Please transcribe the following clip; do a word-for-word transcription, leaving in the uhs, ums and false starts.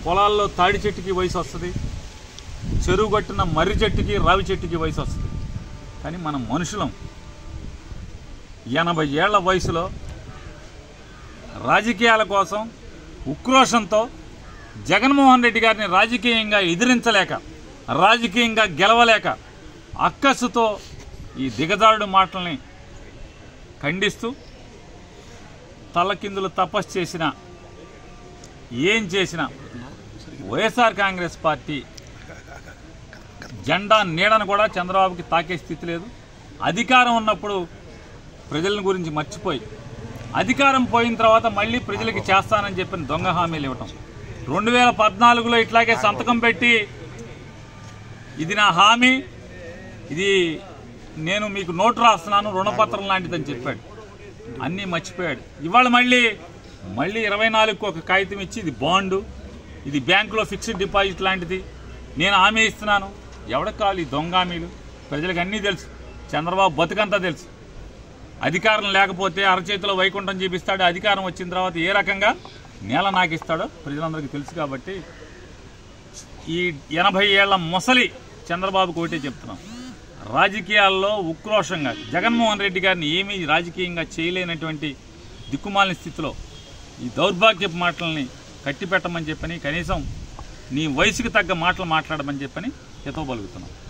పొలాల్లో తాడి చెట్టుకి వయసు వస్తుంది, చెరువు కట్టిన మర్రి చెట్టుకి రావి చెట్టుకి వయసు వస్తుంది. కానీ మనం మనుషులం ఎనభై ఏళ్ల వయసులో రాజకీయాల కోసం ఉక్రోషంతో జగన్మోహన్ రెడ్డి గారిని రాజకీయంగా ఎదిరించలేక, రాజకీయంగా గెలవలేక అక్కసుతో ఈ దిగజారుడు మాటల్ని ఖండిస్తూ తలకిందులు తపస్సు చేసిన ఏం చేసినా వైఎస్ఆర్ కాంగ్రెస్ పార్టీ జెండా నీడను కూడా చంద్రబాబుకి తాకే స్థితి లేదు. అధికారం ఉన్నప్పుడు ప్రజల గురించి మర్చిపోయి అధికారం పోయిన తర్వాత మళ్ళీ ప్రజలకి చేస్తానని చెప్పిన దొంగ హామీలు ఇవ్వటం. రెండు వేల పద్నాలుగులో ఇట్లాగే సంతకం పెట్టి ఇది నా హామీ, ఇది నేను మీకు నోటు రాస్తున్నాను, రుణపత్రం లాంటిదని చెప్పాడు. అన్నీ మర్చిపోయాడు. ఇవాళ మళ్ళీ మళ్ళీ ఇరవై నాలుగుకు ఒక కాగితం ఇచ్చి ఇది బాండు, ఇది బ్యాంకులో ఫిక్స్డ్ డిపాజిట్ లాంటిది, నేను హామీ ఇస్తున్నాను. ఎవరికి కావాలి ఈ దొంగ హామీలు? ప్రజలకు అన్నీ తెలుసు, చంద్రబాబు బతుకంతా తెలుసు. అధికారం లేకపోతే అరచేతిలో వైకుంఠం చూపిస్తాడు, అధికారం వచ్చిన తర్వాత ఏ రకంగా నేల నాకిస్తాడో ప్రజలందరికీ తెలుసు. కాబట్టి ఈ ఎనభై ఏళ్ల ముసలి చంద్రబాబుకు ఒకటే చెప్తున్నాం, రాజకీయాల్లో ఉక్రోషంగా జగన్మోహన్ రెడ్డి గారిని ఏమీ రాజకీయంగా చేయలేనటువంటి దిక్కుమాలిన స్థితిలో ఈ దౌర్భాగ్యపు మాటలని కట్టిపెట్టమని చెప్పని, కనీసం నీ వయసుకు తగ్గ మాటలు మాట్లాడమని చెప్పని హితవు పలుకుతున్నాం.